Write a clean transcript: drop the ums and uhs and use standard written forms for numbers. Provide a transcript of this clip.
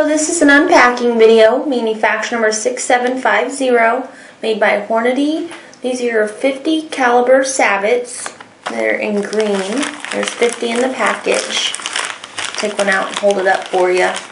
this is an unpacking video, manufacturer number 6750, made by Hornady. These are your 50 caliber Sabots. They're in green. There's 50 in the package. Take one out and hold it up for you.